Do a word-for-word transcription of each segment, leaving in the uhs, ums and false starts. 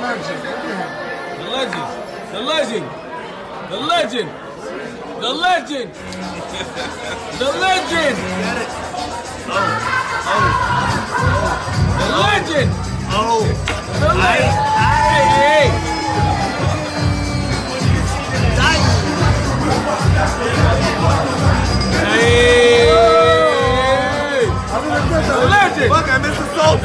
The legend. The legend. The legend. The legend. Oh. Oh. The legend. Oh. The legend. Hey, hey. Hey. The legend. Fuck, I missed the salt.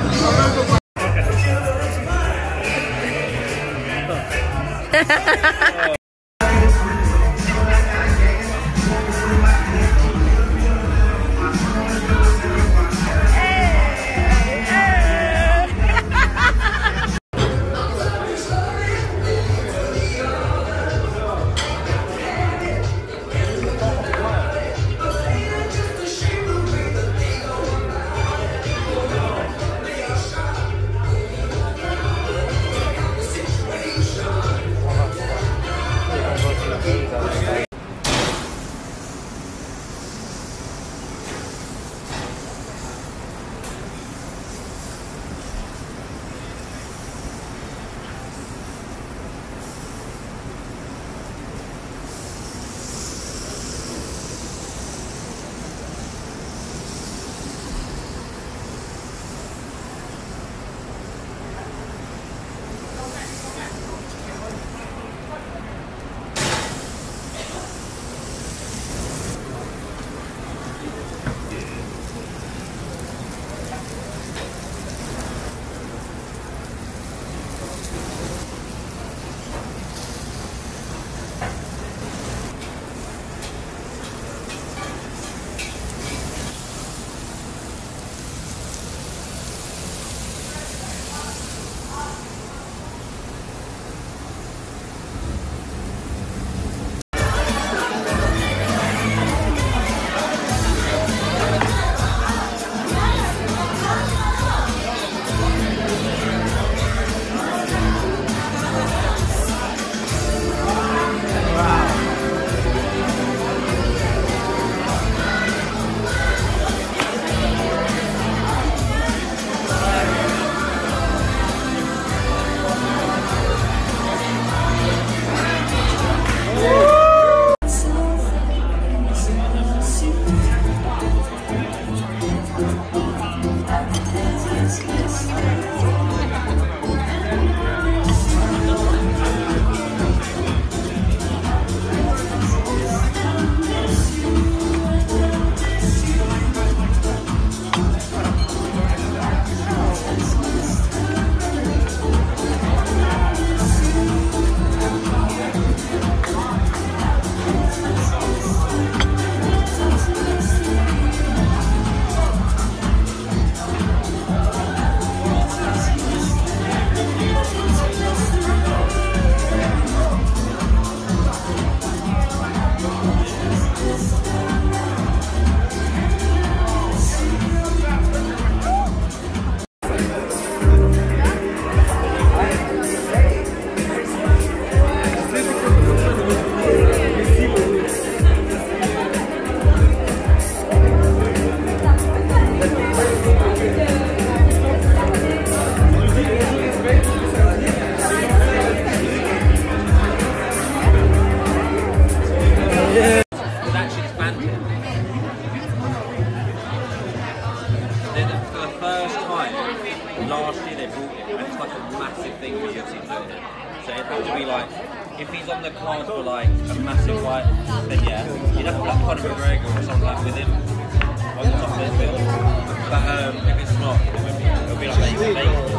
Last year they brought it, and it's like a massive thing for U F C to do it. So it'd have to be like, if he's on the card for like a massive fight, then yeah, you'd have to like Conor McGregor or something like with him on top of it. But um, if it's not, it'll be like